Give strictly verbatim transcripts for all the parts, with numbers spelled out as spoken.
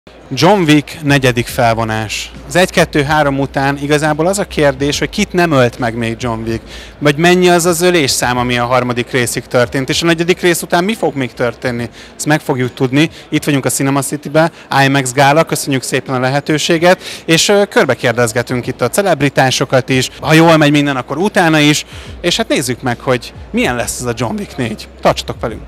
John Wick negyedik felvonás. Az egy kettő három után igazából az a kérdés, hogy kit nem ölt meg még John Wick, vagy mennyi az az ölésszám, ami a harmadik részig történt, és a negyedik rész után mi fog még történni? Ezt meg fogjuk tudni. Itt vagyunk a Cinema City-ben, IMAX gála, köszönjük szépen a lehetőséget, és uh, körbe kérdezgetünk itt a celebritásokat is, ha jól megy minden, akkor utána is, és hát nézzük meg, hogy milyen lesz ez a John Wick négy. Tartsatok velünk!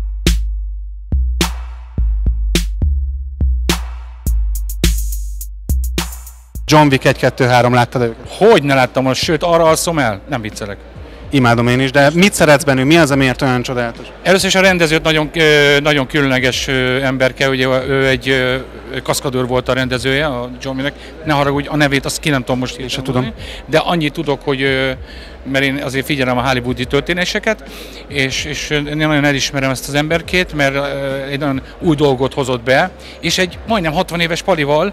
John Wick egy kettő három, láttad őket? Hogy ne láttam most, sőt arra alszom el, nem viccelek. Imádom én is, de mit szeretsz bennük? Mi az, amiért olyan csodálatos? Először is a rendezőt nagyon, nagyon különleges emberke, ugye ő egy kaszkadőr volt a rendezője, a John Wicknek. Ne haragudj, a nevét azt ki nem tudom most. Én sem tudom. De annyit tudok, hogy mert én azért figyelem a hollywoodi történéseket, és, és én nagyon elismerem ezt az emberkét, mert egy nagyon új dolgot hozott be, és egy majdnem hatvan éves palival.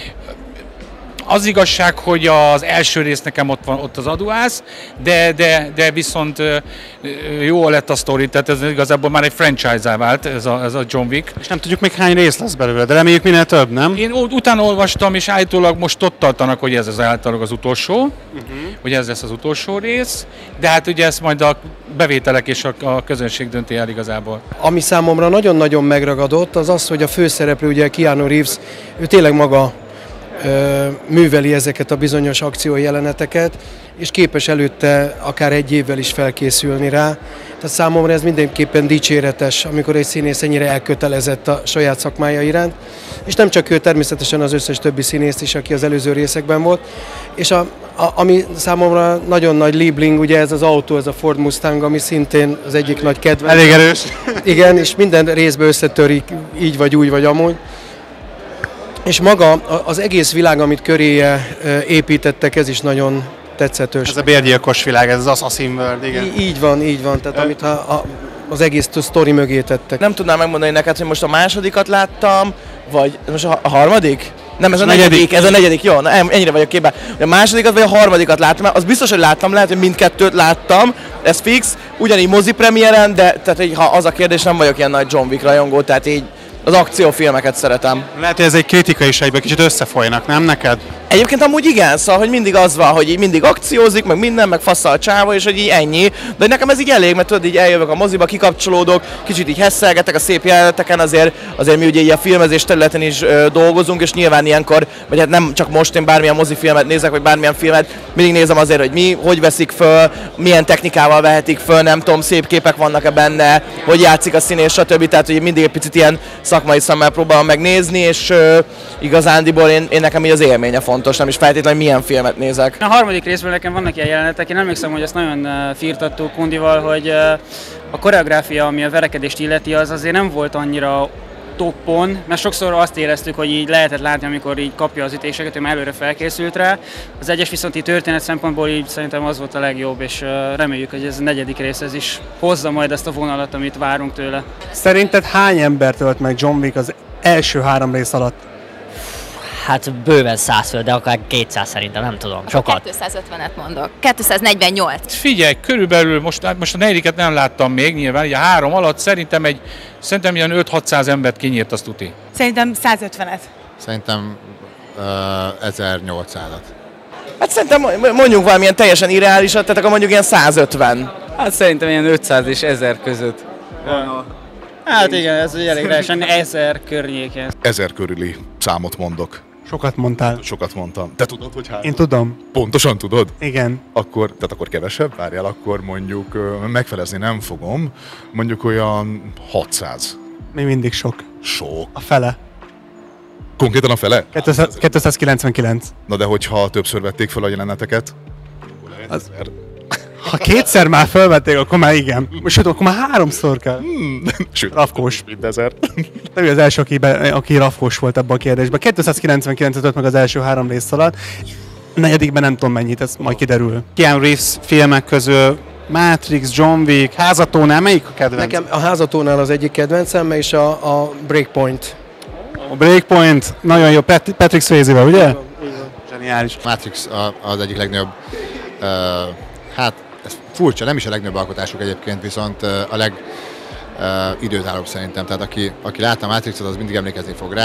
Az igazság, hogy az első rész nekem ott van ott az aduász, de, de, de viszont jó lett a sztori, tehát ez igazából már egy franchise-á vált, ez a, ez a John Wick. És nem tudjuk még hány rész lesz belőle, de reméljük minél több, nem? Én utána olvastam, és állítólag most ott tartanak, hogy ez az általában az utolsó, uh-huh. hogy ez lesz az utolsó rész, de hát ugye ezt majd a bevételek és a, a közönség dönti el igazából. Ami számomra nagyon-nagyon megragadott, az az, hogy a főszereplő, ugye Keanu Reeves, ő tényleg maga műveli ezeket a bizonyos akciójeleneteket, és képes előtte akár egy évvel is felkészülni rá. Tehát számomra ez mindenképpen dicséretes, amikor egy színész ennyire elkötelezett a saját szakmája iránt. És nem csak ő, természetesen az összes többi színész is, aki az előző részekben volt. És a, a, ami számomra nagyon nagy liebling, ugye ez az autó, ez a Ford Mustang, ami szintén az egyik nagy kedvenc. Elég erős. Igen, és minden részben összetörik, így vagy úgy, vagy amúgy. És maga az egész világ, amit köréje építettek, ez is nagyon tetszetős. Ez a bérgyilkos világ, ez az Assassin World, igen. Í- így van, így van, tehát amit a, a, az egész sztori mögé tettek. Nem tudnám megmondani neked, hogy most a másodikat láttam, vagy most a, a harmadik? Nem, ez a, a negyedik. negyedik, ez a negyedik, jó, na, ennyire vagyok képben. A másodikat vagy a harmadikat láttam, az biztos, hogy láttam, lehet, hogy mindkettőt láttam, ez fix, ugyanígy mozi premiéren, de tehát, hogy ha az a kérdés, nem vagyok ilyen nagy John Wick rajongó, tehát így az akciófilmeket szeretem. Lehet, hogy ez egy kritika is egyben kicsit összefolynak, nem neked? Egyébként amúgy igen, szóval, hogy mindig az van, hogy így mindig akciózik, meg minden, meg fasszal a csáva, és hogy így ennyi. De nekem ez így elég, mert tudod, így eljövök a moziba, kikapcsolódok, kicsit így hesszelgetek a szép jeleneteken, azért, azért mi ugye így a filmezés területen is ö, dolgozunk, és nyilván ilyenkor, vagy hát nem csak most, én bármilyen mozifilmet nézek, vagy bármilyen filmet, mindig nézem azért, hogy mi, hogy veszik föl, milyen technikával vehetik föl, nem tudom, szép képek vannak-e benne, hogy játszik a színész, stb. Tehát, hogy mindig egy picit ilyen szakmai szemmel próbálom megnézni, és ö, igazándiból én, én nekem így az élménye fontos, nem is feltétlenül milyen filmet nézek. A harmadik részből nekem vannak ilyen jelenetek, én emlékszem, hogy ezt nagyon uh, firtattuk Kundival, hogy uh, a koreográfia, ami a verekedést illeti, az azért nem volt annyira toppon, mert sokszor azt éreztük, hogy így lehetett látni, amikor így kapja az ütéseket, ő már előre felkészült rá. Az egyes viszont így történet szempontból így szerintem az volt a legjobb, és uh, reméljük, hogy ez a negyedik rész ez is hozza majd ezt a vonalat, amit várunk tőle. Szerinted hány embert ölt meg John Wick az első három rész alatt? Hát bőven száz föl, de akár kétszáz szerintem, nem tudom. Sokat. kétszázötvenet mondok. kétszáznegyvennyolc. Figyelj, körülbelül most, most a negyediket nem láttam még nyilván, ugye a három alatt szerintem egy, szerintem ilyen öt-hatszáz embert kinyírt azt tuti. Szerintem százötvenet. Szerintem uh, ezernyolcszázat. Hát szerintem mondjuk valamilyen teljesen irreálisat, tehát akkor mondjuk ilyen százötven. Hát szerintem ilyen ötszáz és ezer között. Ja. Hát igen, ez elég teljesen ezer környéken. Ezer körüli számot mondok. Sokat mondtál. Sokat mondtam. Te tudod, hogy hány? Én tudom. Pontosan tudod? Igen. Akkor, tehát akkor kevesebb? Várjál, akkor mondjuk megfelezni nem fogom. Mondjuk olyan hatszáz. Még mindig sok. Sok? A fele. Konkrétan a fele? kétszázkilencvenkilenc. Na de hogyha többször vették fel a jeleneteket? Az... Ha kétszer már felvették, akkor már igen. Sőt, akkor már háromszor kell. Hmm. Sőt, rafkós. Mindezer. Nem ő az első, aki, be, aki rafkós volt ebben a kérdésben. kétszázkilencvenkilencet ölt meg az első három rész alatt. A negyedikben nem tudom mennyit, ez majd kiderül. Keanu Reeves filmek közül Matrix, John Wick, Házatónál, melyik a kedvenc? Nekem a Házatónál az egyik kedvencem, és a, a Breakpoint. A Breakpoint, nagyon jó, Pat- Patrick Swayze-vel, ugye? Igen, igen. Zseniális. Matrix az egyik legnagyobb, uh, hát ez furcsa, nem is a legnagyobb alkotásuk egyébként, viszont uh, a leg uh, időtállóbb szerintem. Tehát aki, aki látta a Matrixot, az mindig emlékezni fog rá.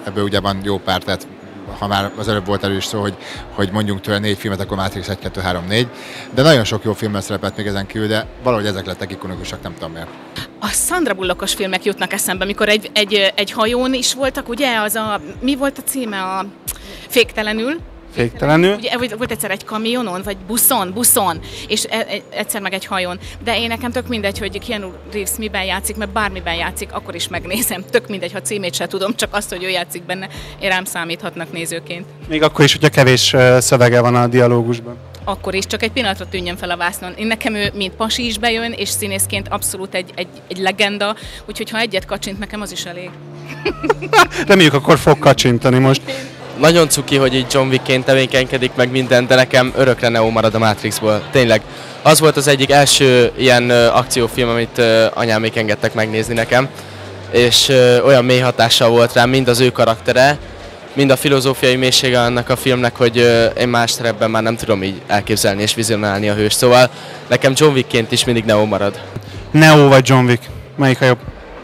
ebből ugye van jó pár, tehát ha már az előbb volt elő is szó, hogy, hogy mondjunk tőle négy filmet, akkor Matrix egy, kettő, három, négy, de nagyon sok jó filmben szerepelt még ezen kívül, de valahogy ezek lettek ikonikusak, nem tudom miért. A Sandra Bullockos filmek jutnak eszembe, amikor egy, egy, egy hajón is voltak, ugye, az a, mi volt a címe, a Féktelenül? Féktelenül? Ugye volt egyszer egy kamionon, vagy buszon, buszon, és e, e, egyszer meg egy hajón. De én nekem tök mindegy, hogy Keanu Reeves miben játszik, mert bármiben játszik, akkor is megnézem. Tök mindegy, ha címét se tudom, csak azt, hogy ő játszik benne, én rám számíthatnak nézőként. Még akkor is, hogyha kevés szövege van a dialógusban. Akkor is, csak egy pillanatra tűnjön fel a vásznon. Én nekem ő, mint pasi is bejön, és színészként abszolút egy, egy, egy legenda, úgyhogy ha egyet kacsint, nekem az is elég. Reméljük, akkor fog kacsintani most. Nagyon cuki, hogy így John Wickként tevékenykedik meg minden, de nekem örökre Neo marad a Matrixból. Tényleg. Az volt az egyik első ilyen uh, akciófilm, amit uh, anyámék engedtek megnézni nekem, és uh, olyan mély hatással volt rám, mind az ő karaktere, mind a filozófiai mélysége annak a filmnek, hogy uh, én más szerepben már nem tudom így elképzelni és vizionálni a hős. Szóval nekem John Wickként is mindig Neo marad. Neo vagy John Wick? Melyik a jobb?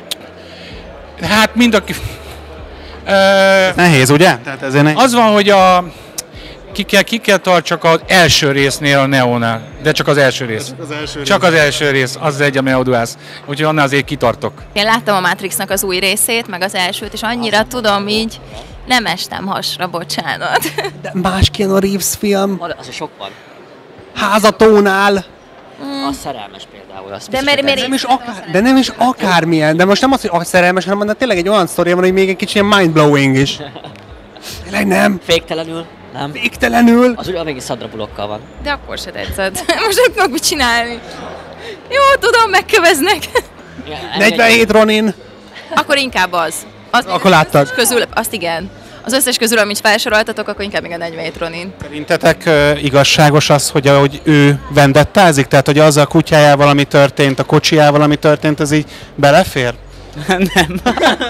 Hát mind a... Uh, Nehéz, ugye? Tehát ezért nehéz. Az van, hogy a, ki, kell, ki kell tartsak az első résznél a Neónál, de csak az első rész. Csak az első csak rész. az első rész, az egy a Neoduász. Úgyhogy annál azért kitartok. Én láttam a Matrixnak az új részét, meg az elsőt, és annyira tudom így, nem estem hasra, bocsánat. De más Keanu Reeves film? Az sok van. Házatónál. A szerelmes például. Az De mert, mert nem is akár, de nem is akármilyen, de most nem az, hogy a szerelmes, hanem de tényleg egy olyan sztoria van, hogy még egy kicsit ilyen mindblowing is. Tényleg nem? Féktelenül? Nem. Féktelenül? Az ugye még Sandra Bullockkal van. De akkor se tetszett. Most nem tudok mit csinálni. Jó, tudom, megköveznek. negyvenhét Ronin. Akkor inkább az. az Akkor láttad? Közül, azt igen. Az összes közül, amit felsoroltatok, akkor inkább még a negyvenhét Ronin. Szerintetek uh, igazságos az, hogy ahogy ő vendettázik? Tehát, hogy az a kutyájával, ami történt, a kocsijával, ami történt, az így belefér? Nem.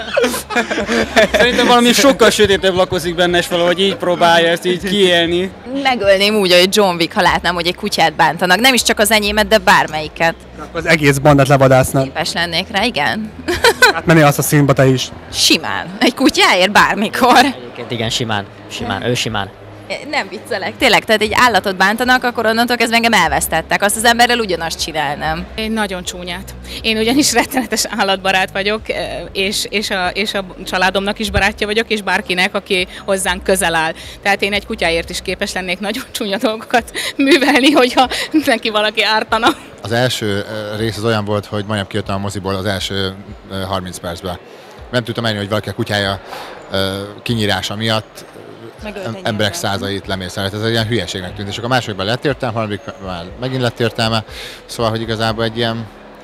Szerintem valami sokkal sötétebb lakozik benne, és valahogy így próbálja ezt így kiélni. Megölném úgy, hogy John Wick, ha látnám, hogy egy kutyát bántanak. Nem is csak az enyémet, de bármelyiket. Akkor az egész bandát levadásznád. Képes lennék rá, igen. Hát menni azt a színba te is. Simán. Egy kutyáért bármikor. Egyébként igen, simán. Simán, ő simán. Nem viccelek. Tényleg, tehát egy állatot bántanak, akkor onnantól kezdve engem elvesztettek. Azt az emberrel ugyanazt csinálnám. Én nagyon csúnyát. Én ugyanis rettenetes állatbarát vagyok, és, és, a, és a családomnak is barátja vagyok, és bárkinek, aki hozzánk közel áll. Tehát én egy kutyáért is képes lennék nagyon csúnya dolgokat művelni, hogyha neki valaki ártana. Az első rész az olyan volt, hogy majdnem kijöttem a moziból az első harminc percben. Nem tudtam menni, hogy valaki a kutyája kinyírása miatt emberek százait lemészelt. Ez egy ilyen hülyeségnek tűnt, és akkor a másodikban lett értelme, harmadikban már megint lett értelme. Szóval, hogy igazából egy ilyen,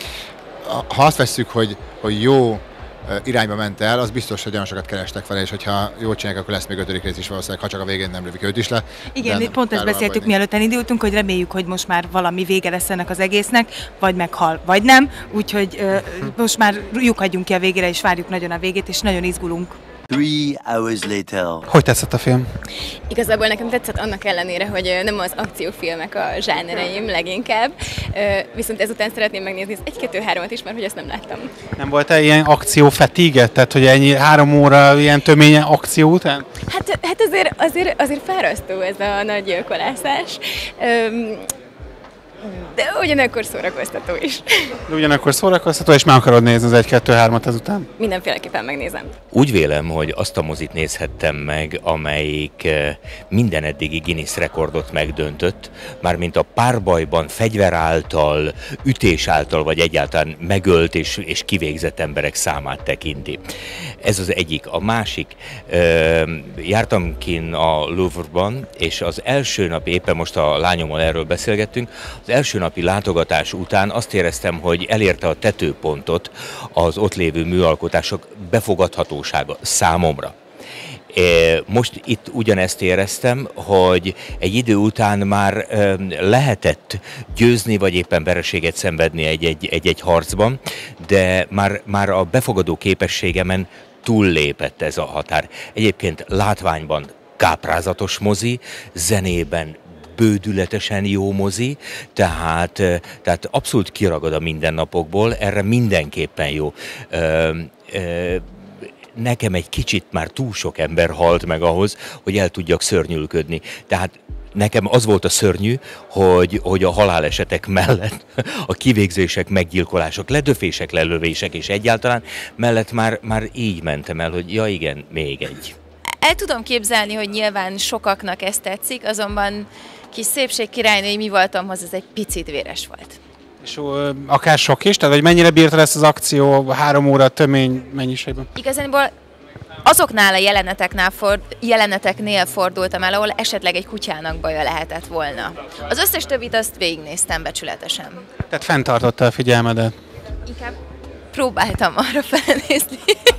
ha azt vesszük, hogy, hogy jó irányba ment el, az biztos, hogy olyan sokat kerestek vele, és hogyha jól csinálják, akkor lesz még ötödik rész is valószínűleg, ha csak a végén nem lövik őt is le. Igen, mi pont ezt beszéltük, mielőtt elindultunk, hogy reméljük, hogy most már valami vége lesz ennek az egésznek, vagy meghal, vagy nem. Úgyhogy uh, most már lyukadjunk ki a végére, és várjuk nagyon a végét, és nagyon izgulunk. Three hours later. Hogy tetszett a film? Igazából nekem tetszett annak ellenére, hogy nem az akciófilmek a zsánereim leginkább, viszont ezután szeretném megnézni az egy kettő három-at is, mert hogy ezt nem láttam. Nem volt-e ilyen akció fatigue? Tehát, hogy ennyi három óra ilyen tömény akció után? Hát, hát azért, azért, azért fárasztó ez a nagy gyilkolászás. De ugyanakkor szórakoztató is. De ugyanakkor szórakoztató, és meg akarod nézni az egy kettő három-at ezután? Mindenféleképpen megnézem. Úgy vélem, hogy azt a mozit nézhettem meg, amelyik minden eddigi Guinness rekordot megdöntött, mármint a párbajban fegyver által, ütés által, vagy egyáltalán megölt és, és kivégzett emberek számát tekinti. Ez az egyik. A másik, jártam kint a Louvre-ban, és az első nap, éppen most a lányommal erről beszélgettünk, az első napi látogatás után azt éreztem, hogy elérte a tetőpontot az ott lévő műalkotások befogadhatósága számomra. Most itt ugyanezt éreztem, hogy egy idő után már lehetett győzni, vagy éppen vereséget szenvedni egy-egy harcban, de már, már a befogadó képességemen túllépett ez a határ. Egyébként látványban káprázatos mozi, zenében bődületesen jó mozi, tehát, tehát abszolút kiragad a mindennapokból, erre mindenképpen jó. Ö, ö, nekem egy kicsit már túl sok ember halt meg ahhoz, hogy el tudjak szörnyűködni. Tehát nekem az volt a szörnyű, hogy, hogy a halálesetek mellett, a kivégzések, meggyilkolások, ledöfések, lelövések és egyáltalán mellett már, már így mentem el, hogy ja igen, még egy. El tudom képzelni, hogy nyilván sokaknak ez tetszik, azonban kis szépség királynői mi voltamhoz ez egy picit véres volt. És ö, akár sok is? Tehát, hogy mennyire bírta ezt az akció három óra tömény mennyiségben? Igazából azoknál a jeleneteknál for, jeleneteknél fordultam el, ahol esetleg egy kutyának baja lehetett volna. Az összes többit azt végignéztem becsületesen. Tehát fenntartotta a figyelmedet? Inkább próbáltam arra felnézni.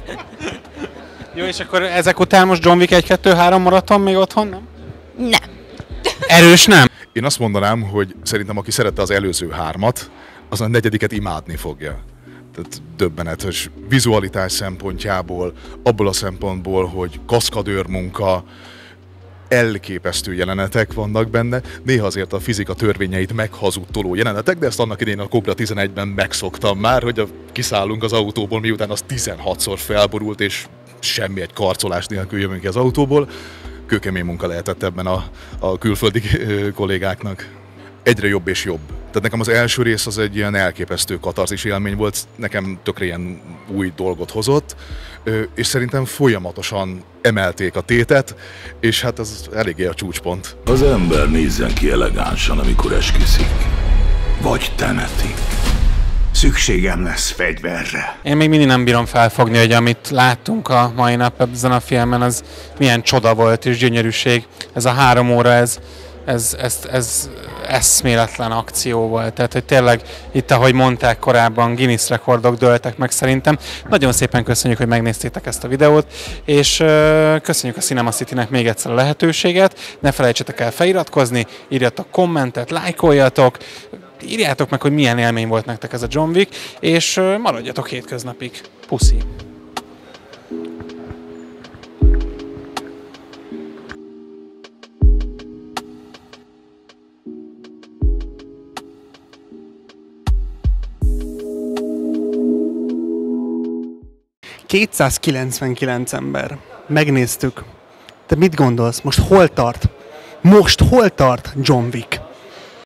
Jó, és akkor ezek után most John Wick egy kettő három maraton még otthon, nem? Nem. Erős nem? Én azt mondanám, hogy szerintem aki szerette az előző hármat, az a negyediket imádni fogja. Tehát döbbenetes vizualitás szempontjából, abból a szempontból, hogy kaszkadőr munka, elképesztő jelenetek vannak benne, néha azért a fizika törvényeit meghazudtoló jelenetek, de ezt annak idején a Cobra tizenegyben megszoktam már, hogy a, kiszállunk az autóból, miután az tizenhatszor felborult, és semmi egy karcolás nélkül jövünk ki az autóból. Kőkemény munka lehetett ebben a, a külföldi kollégáknak. Egyre jobb és jobb. Tehát nekem az első rész az egy ilyen elképesztő katarzis élmény volt, nekem tökre ilyen új dolgot hozott, és szerintem folyamatosan emelték a tétet, és hát ez eléggé a csúcspont. Az ember nézzen ki elegánsan, amikor esküszik, vagy temetik. Szükségem lesz fegyverre. Én még mindig nem bírom felfogni, hogy amit láttunk a mai nap ezen a filmen, az milyen csoda volt és gyönyörűség. Ez a három óra, ez, ez, ez, ez eszméletlen akció volt. Tehát, hogy tényleg itt, ahogy mondták korábban, Guinness rekordok dőltek meg szerintem. Nagyon szépen köszönjük, hogy megnéztétek ezt a videót, és uh, köszönjük a Cinema City-nek még egyszer a lehetőséget. Ne felejtsetek el feliratkozni, írjatok kommentet, lájkoljatok, írjátok meg, hogy milyen élmény volt nektek ez a John Wick, és uh, maradjatok hétköznapig. Puszi! kétszázkilencvenkilenc ember. Megnéztük. Te mit gondolsz? Most hol tart? Most hol tart John Wick?